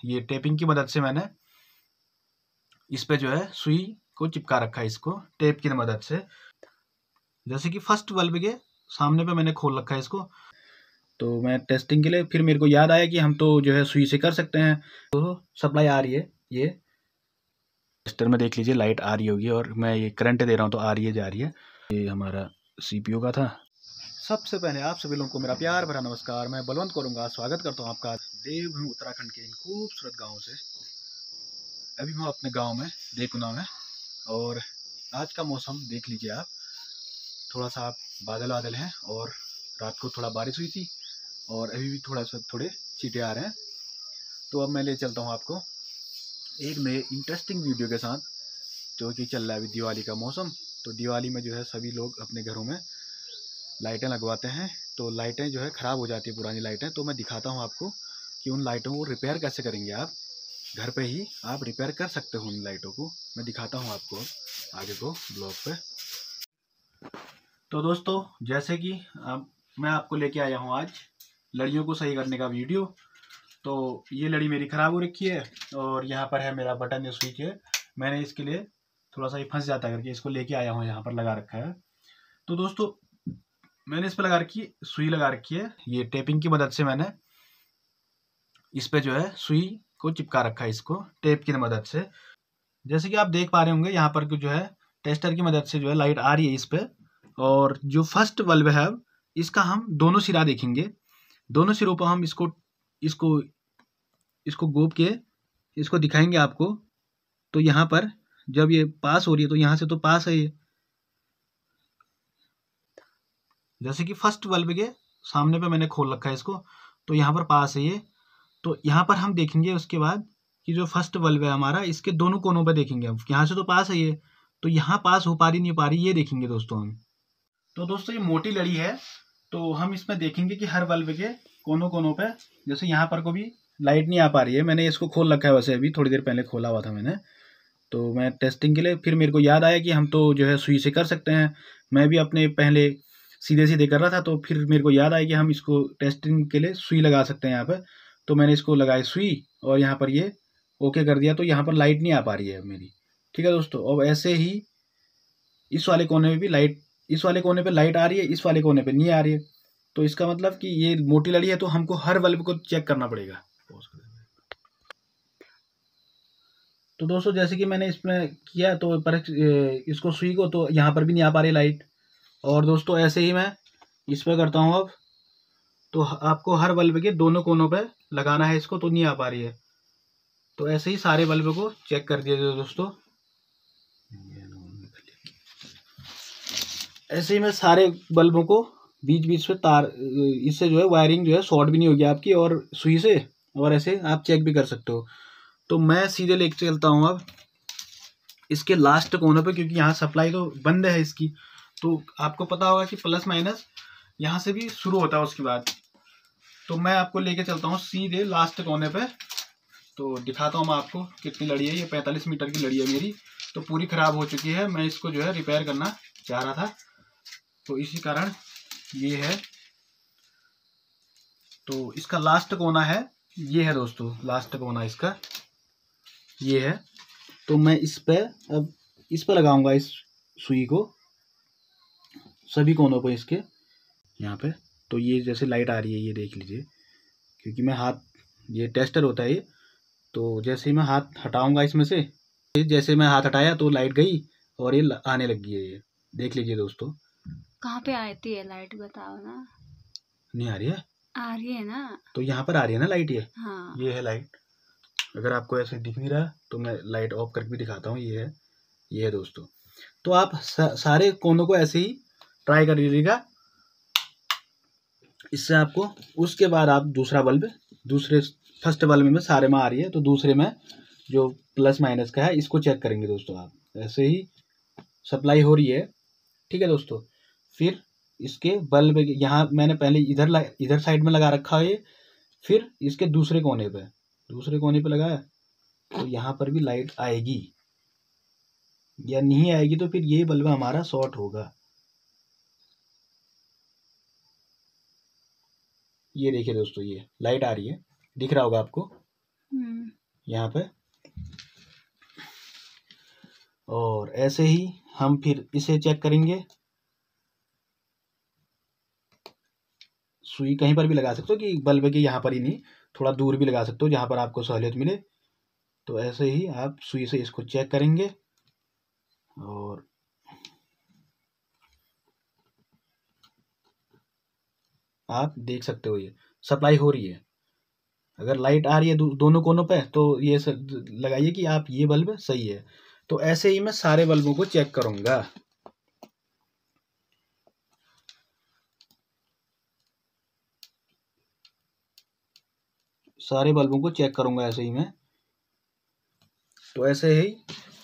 ये टेपिंग की मदद से मैंने इस पे जो है सुई को चिपका रखा है, इसको टेप की मदद से। जैसे कि फर्स्ट बल्ब के सामने पे मैंने खोल रखा है इसको, तो मैं टेस्टिंग के लिए फिर मेरे को याद आया कि हम तो जो है सुई से कर सकते हैं। तो सप्लाई आ रही है, ये टेस्टर में देख लीजिए लाइट आ रही होगी, और मैं ये करंट दे रहा हूँ तो आ रही है, जा रही है। ये हमारा CPU का था। सबसे पहले आप सभी लोगों को मेरा प्यार भरा नमस्कार। मैं बलवंत करूँगा, स्वागत करता हूँ आपका देवभूमि उत्तराखंड के इन खूबसूरत गाँव से। अभी मैं अपने गाँव में देवकुना में, और आज का मौसम देख लीजिए आप, थोड़ा सा आप बादल बादल हैं, और रात को थोड़ा बारिश हुई थी, और अभी भी थोड़े छींटे आ रहे हैं। तो अब मैं ले चलता हूँ आपको एक नए इंटरेस्टिंग वीडियो के साथ, जो कि चल रहा है अभी दिवाली का मौसम। तो दिवाली में जो है सभी लोग अपने घरों में लाइटें लगवाते हैं, तो लाइटें जो है ख़राब हो जाती है, पुरानी लाइटें। तो मैं दिखाता हूँ आपको कि उन लाइटों को रिपेयर कैसे करेंगे। आप घर पे ही आप रिपेयर कर सकते हो उन लाइटों को। मैं दिखाता हूँ आपको आगे को ब्लॉग पे। तो दोस्तों, जैसे कि मैं आपको लेके आया हूँ आज लड़ियों को सही करने का वीडियो। तो ये लड़ी मेरी ख़राब हो रखी है, और यहाँ पर है मेरा बटन, या स्विच है। मैंने इसके लिए थोड़ा सा ही फंस जाता करके इसको लेके आया हूँ, यहाँ पर लगा रखा है। तो दोस्तों, मैंने इस पर लगा रखी सुई लगा रखी है, ये टेपिंग की मदद से मैंने इस पे जो है सुई को चिपका रखा है, इसको टेप की मदद से। जैसे कि आप देख पा रहे होंगे, यहाँ पर जो है टेस्टर की मदद से जो है लाइट आ रही है इस पे। और जो फर्स्ट बल्ब है, इसका हम दोनों सिरा देखेंगे। दोनों सिरों पर हम इसको इसको इसको गोप के इसको दिखाएंगे आपको। तो यहाँ पर जब ये पास हो रही है, तो यहाँ से तो पास है ये, जैसे कि फर्स्ट बल्ब के सामने पे मैंने खोल रखा है इसको, तो यहाँ पर पास है ये। तो यहाँ पर हम देखेंगे उसके बाद कि जो फर्स्ट बल्ब है हमारा, इसके दोनों कोनों पे देखेंगे। अब यहाँ से तो पास है ये, तो यहाँ पास हो पा रही नहीं पा रही, ये देखेंगे दोस्तों हम। तो दोस्तों, ये मोटी लड़ी है, तो हम इसमें देखेंगे कि हर बल्ब के कोनों कोनों पे, जैसे यहाँ पर को भी लाइट नहीं आ पा रही है। मैंने इसको खोल रखा है, वैसे अभी थोड़ी देर पहले खोला हुआ था मैंने। तो मैं टेस्टिंग के लिए फिर मेरे को याद आया कि हम तो जो है सुई से कर सकते हैं। मैं भी अपने पहले सीधे सीधे कर रहा था, तो फिर मेरे को याद आया कि हम इसको टेस्टिंग के लिए सुई लगा सकते हैं यहाँ पर। तो मैंने इसको लगाई सुई, और यहाँ पर ये ओके कर दिया। तो यहाँ पर लाइट नहीं आ पा रही है मेरी। ठीक है दोस्तों, अब ऐसे ही इस वाले कोने में भी लाइट, इस वाले कोने पे लाइट आ रही है, इस वाले कोने पे नहीं आ रही है। तो इसका मतलब कि ये मोटी लड़ी है, तो हमको हर बल्ब को चेक करना पड़ेगा। तो दोस्तों, जैसे कि मैंने इसमें किया, तो पर इसको सुई को, तो यहाँ पर भी नहीं आ पा रही लाइट। और दोस्तों, ऐसे ही मैं इस पर करता हूँ अब। तो आपको हर बल्ब के दोनों कोनों पे लगाना है इसको, तो नहीं आ पा रही है। तो ऐसे ही सारे बल्ब को चेक कर दिया दोस्तों। ऐसे ही मैं सारे बल्बों को बीच बीच में तार, इससे जो है वायरिंग जो है शॉर्ट भी नहीं होगी आपकी, और सुई से, और ऐसे आप चेक भी कर सकते हो। तो मैं सीधे लेके चलता हूँ अब इसके लास्ट कोने पे, क्योंकि यहाँ सप्लाई तो बंद है इसकी। तो आपको पता होगा कि प्लस माइनस यहाँ से भी शुरू होता है उसके बाद। तो मैं आपको लेके चलता हूँ सीधे लास्ट कोने पे। तो दिखाता हूँ मैं आपको कितनी लड़ी है। ये 45 मीटर की लड़ी है मेरी, तो पूरी ख़राब हो चुकी है। मैं इसको जो है रिपेयर करना चाह रहा था, तो इसी कारण ये है। तो इसका लास्ट कोना है, ये है दोस्तों, लास्ट कोना इसका ये है। तो मैं इस पे अब इस पे लगाऊंगा इस सुई को सभी कोनों पे, इसके यहाँ पे। तो ये जैसे लाइट आ रही है, ये देख लीजिए, क्योंकि मैं हाथ, ये टेस्टर होता है ये। तो जैसे ही मैं हाथ हटाऊंगा इसमें से, जैसे मैं हाथ हटाया तो लाइट गई, और ये आने लगी है। ये देख लीजिए दोस्तों। कहाँ पे आती है लाइट, बताओ ना। नहीं आ रही है? आ रही है ना। तो यहाँ पर आ रही है ना लाइट, ये हाँ। ये है लाइट। अगर आपको ऐसे दिख नहीं रहा तो मैं लाइट ऑफ करके भी दिखाता हूँ। ये है दोस्तों। तो आप सारे कोनों को ऐसे ही ट्राई कर लीजिएगा, इससे आपको। उसके बाद आप दूसरा बल्ब, दूसरे फर्स्ट बल्ब में सारे में आ रही है, तो दूसरे में जो प्लस माइनस का है, इसको चेक करेंगे दोस्तों आप। ऐसे ही सप्लाई हो रही है, ठीक है दोस्तों। फिर इसके बल्ब यहाँ मैंने पहले इधर साइड में लगा रखा है ये, फिर इसके दूसरे कोने पे लगाया, तो यहाँ पर भी लाइट आएगी या नहीं आएगी, तो फिर ये बल्ब हमारा शॉर्ट होगा। ये देखिए दोस्तों, ये लाइट आ रही है, दिख रहा होगा आपको। यहाँ पे। और ऐसे ही हम फिर इसे चेक करेंगे। सुई कहीं पर भी लगा सकते हो कि बल्ब के यहाँ पर ही नहीं, थोड़ा दूर भी लगा सकते हो जहाँ पर आपको सहूलियत मिले। तो ऐसे ही आप सुई से इसको चेक करेंगे और आप देख सकते हो ये सप्लाई हो रही है। अगर लाइट आ रही है दोनों कोनों पे तो ये लगाइए कि आप ये बल्ब सही है। तो ऐसे ही मैं सारे बल्बों को चेक करूंगा। सारे बल्बों को चेक करूंगा ऐसे ही मैं। तो ऐसे ही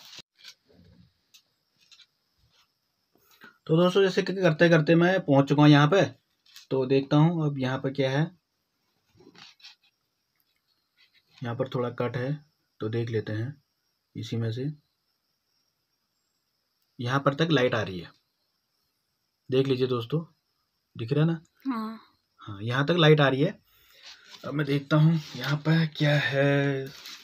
तो दोस्तों जैसे करते करते मैं पहुंच चुका हूं यहाँ पे। तो देखता हूं अब यहाँ पर क्या है। यहाँ पर थोड़ा कट है तो देख लेते हैं इसी में से। यहाँ पर तक लाइट आ रही है, देख लीजिए दोस्तों, दिख रहा है ना। हाँ यहाँ तक लाइट आ रही है। अब मैं देखता हूँ यहाँ पर क्या है।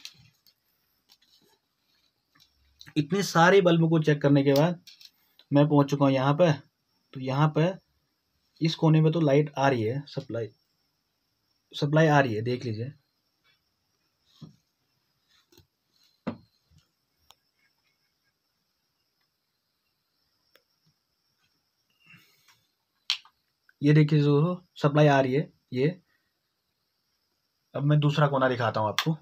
इतने सारे बल्ब को चेक करने के बाद मैं पहुंच चुका हूँ यहाँ पे। तो यहाँ पे इस कोने में तो लाइट आ रही है, सप्लाई आ रही है, देख लीजिए। ये देखिए दोस्तों सप्लाई आ रही है ये। अब मैं दूसरा कोना दिखाता हूँ आपको।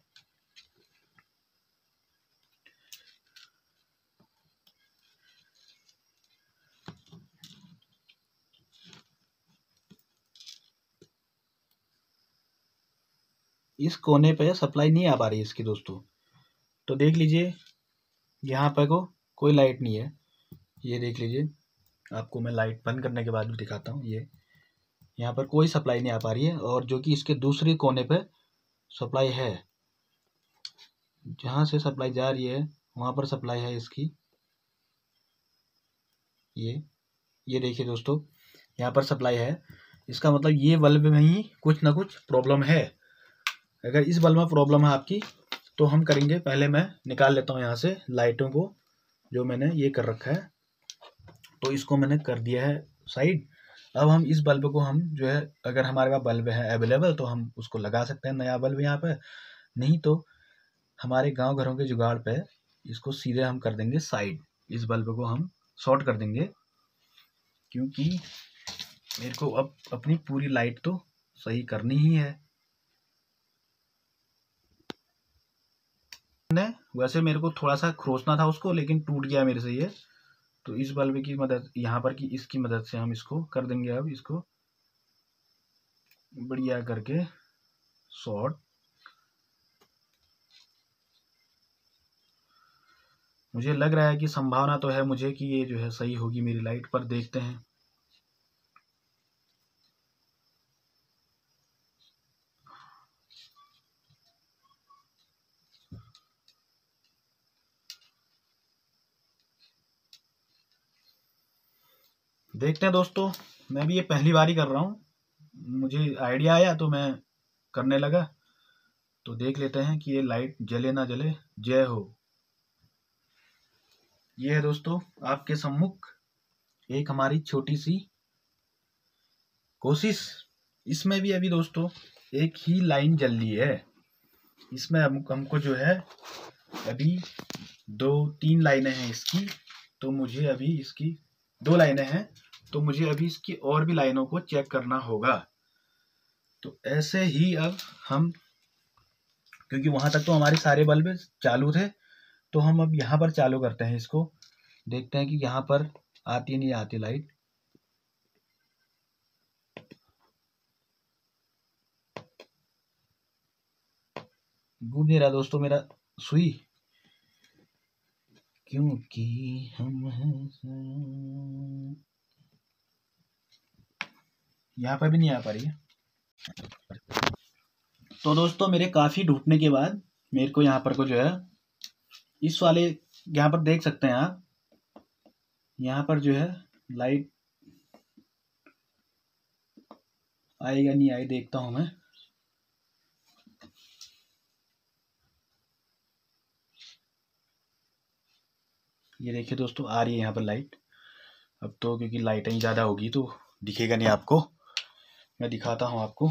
इस कोने पे सप्लाई नहीं आ पा रही इसकी दोस्तों। तो देख लीजिए यहाँ पे कोई लाइट नहीं है। ये देख लीजिए, आपको मैं लाइट बंद करने के बाद भी दिखाता हूँ। ये यहाँ पर कोई सप्लाई नहीं आ पा रही है। और जो कि इसके दूसरे कोने पे सप्लाई है, जहाँ से सप्लाई जा रही है वहाँ पर सप्लाई है इसकी। ये देखिए दोस्तों यहाँ पर सप्लाई है। इसका मतलब ये बल्ब में ही कुछ ना कुछ प्रॉब्लम है। अगर इस बल्ब में प्रॉब्लम है आपकी तो हम करेंगे, पहले मैं निकाल लेता हूँ यहाँ से लाइटों को जो मैंने ये कर रखा है। तो इसको मैंने कर दिया है साइड। अब हम इस बल्ब को हम जो है, अगर हमारे पास बल्ब है अवेलेबल तो हम उसको लगा सकते हैं नया बल्ब यहाँ पे। नहीं तो हमारे गांव घरों के जुगाड़ पे इसको सीधे हम कर देंगे साइड। इस बल्ब को हम शॉर्ट कर देंगे, क्योंकि मेरे को अब अपनी पूरी लाइट तो सही करनी ही है। वैसे मेरे को थोड़ा सा खरोचना था उसको, लेकिन टूट गया मेरे से ये। तो इस बल्ब की मदद यहाँ पर की इसकी मदद से हम इसको कर देंगे। अब इसको बढ़िया करके शॉर्ट। मुझे लग रहा है कि संभावना तो है मुझे कि ये जो है सही होगी मेरी लाइट, पर देखते हैं। देखते हैं दोस्तों, मैं भी ये पहली बार ही कर रहा हूँ। मुझे आइडिया आया तो मैं करने लगा। तो देख लेते हैं कि ये लाइट जले ना जले। जय हो। ये है दोस्तों आपके सम्मुख एक हमारी छोटी सी कोशिश। इसमें भी अभी दोस्तों एक ही लाइन जल रही है। इसमें हमको जो है अभी 2-3 लाइनें हैं इसकी। तो मुझे अभी इसकी 2 लाइनें हैं, तो मुझे अभी इसकी और भी लाइनों को चेक करना होगा। तो ऐसे ही अब हम, क्योंकि वहां तक तो हमारे सारे बल्ब चालू थे, तो हम अब यहाँ पर चालू करते हैं इसको। देखते हैं कि यहाँ पर आती नहीं आती लाइट। घूम नहीं रहा दोस्तों मेरा सुई, क्योंकि हम यहाँ पर भी नहीं आ पा रही है। तो दोस्तों मेरे काफी ढूंढने के बाद मेरे को यहाँ पर को जो है इस वाले, यहाँ पर देख सकते हैं आप, यहाँ पर जो है लाइट आएगा नहीं आए देखता हूं मैं। ये देखिए दोस्तों, आ रही है यहाँ पर लाइट। अब तो क्योंकि लाइटें ही ज़्यादा होगी तो दिखेगा नहीं आपको, मैं दिखाता हूँ आपको।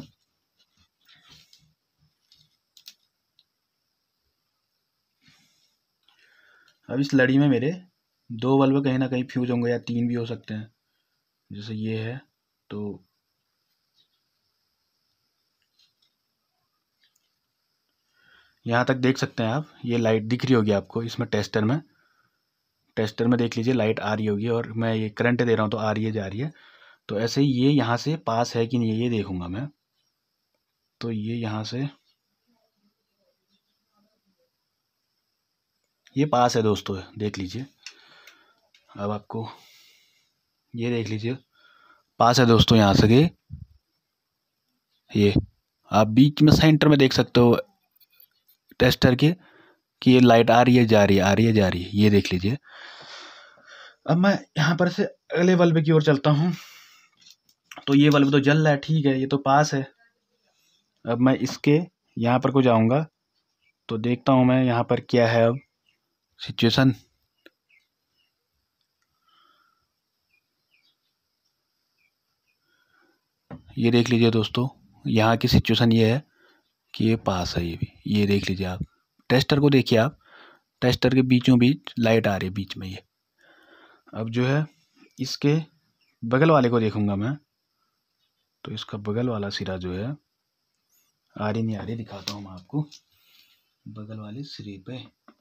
अब इस लड़ी में मेरे 2 बल्ब कहीं ना कहीं फ्यूज होंगे, या 3 भी हो सकते हैं। जैसे ये है तो यहाँ तक देख सकते हैं आप, ये लाइट दिख रही होगी आपको इसमें। टेस्टर में देख लीजिए लाइट आ रही होगी, और मैं ये करंट दे रहा हूँ तो आ रही है, जा रही है। तो ऐसे ही ये यहाँ से पास है कि नहीं ये देखूंगा मैं। तो ये यहाँ से ये पास है दोस्तों, देख लीजिए। अब आपको ये देख लीजिए, पास है दोस्तों यहाँ से ये आप बीच में सेंटर में देख सकते हो टेस्टर के कि ये लाइट आ रही है, जा रही है, आ रही है, जा रही है, ये देख लीजिए। अब मैं यहाँ पर से अगले बल्ब की ओर चलता हूँ। तो ये बल्ब तो जल रहा है, ठीक है, ये तो पास है। अब मैं इसके यहाँ पर को जाऊँगा तो देखता हूँ मैं यहाँ पर क्या है अब सिचुएशन। ये देख लीजिए दोस्तों, यहाँ की सिचुएशन ये है कि ये पास है। ये भी ये देख लीजिए आप, टेस्टर को देखिए आप, टेस्टर के बीचों बीच लाइट आ रही है बीच में ये। अब जो है इसके बगल वाले को देखूंगा मैं, तो इसका बगल वाला सिरा जो है आ रही नहीं आ रही दिखाता हूँ मैं आपको। बगल वाले सिरे पे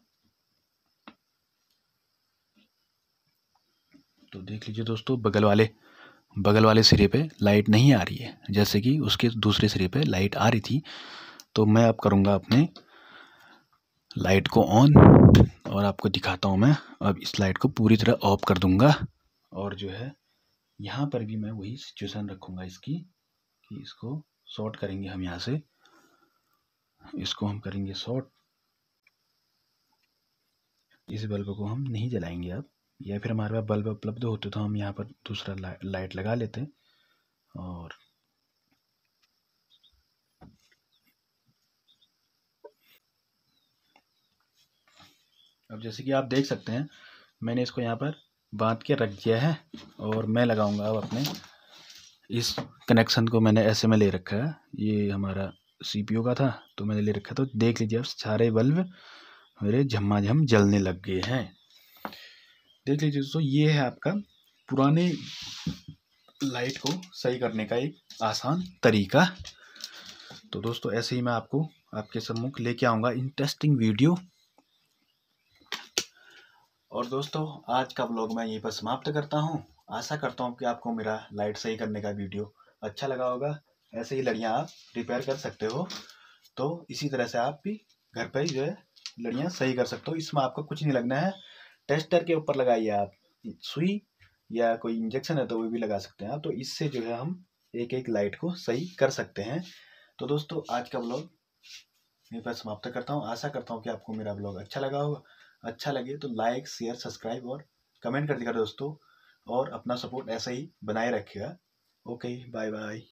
तो देख लीजिए दोस्तों, बगल वाले सिरे पे लाइट नहीं आ रही है, जैसे कि उसके दूसरे सिरे पे लाइट आ रही थी। तो मैं अब करूँगा अपने लाइट को ऑन, और आपको दिखाता हूँ मैं। अब इस लाइट को पूरी तरह ऑफ कर दूंगा, और जो है यहाँ पर भी मैं वही सिचुएशन रखूँगा इसकी, कि इसको शॉर्ट करेंगे हम यहाँ से, इसको हम करेंगे शॉर्ट। इस बल्ब को हम नहीं जलाएंगे अब, या फिर हमारे पास बल्ब उपलब्ध होते तो हम यहाँ पर दूसरा लाइट लगा लेते। और अब जैसे कि आप देख सकते हैं, मैंने इसको यहाँ पर बांध के रख दिया है, और मैं लगाऊंगा अब अपने इस कनेक्शन को। मैंने ऐसे में ले रखा है, ये हमारा सीपीयू का था तो मैंने ले रखा। तो देख लीजिए अब सारे बल्ब मेरे झमाझम जलने लग गए हैं। देख लीजिए दोस्तों, ये है आपका पुराने लाइट को सही करने का एक आसान तरीका। तो दोस्तों ऐसे ही मैं आपको आपके सम्मुख लेके आऊँगा इंटरेस्टिंग वीडियो। और दोस्तों आज का व्लॉग मैं यहीं पर समाप्त करता हूँ। आशा करता हूँ कि आपको मेरा लाइट सही करने का वीडियो अच्छा लगा होगा। ऐसे ही लड़ियाँ आप रिपेयर कर सकते हो, तो इसी तरह से आप भी घर पर ही जो है लड़ियाँ सही कर सकते हो। इसमें आपको कुछ नहीं लगना है, टेस्टर के ऊपर लगाइए आप सुई, या कोई इंजेक्शन है तो वो भी लगा सकते हैं आप। तो इससे जो है हम एक एक लाइट को सही कर सकते हैं। तो दोस्तों आज का व्लॉग यहीं पर समाप्त करता हूँ। आशा करता हूँ कि आपको मेरा व्लॉग अच्छा लगा होगा। अच्छा लगे तो लाइक, शेयर, सब्सक्राइब और कमेंट कर दीजिएगा दोस्तों, और अपना सपोर्ट ऐसा ही बनाए रखिएगा। Okay, bye bye.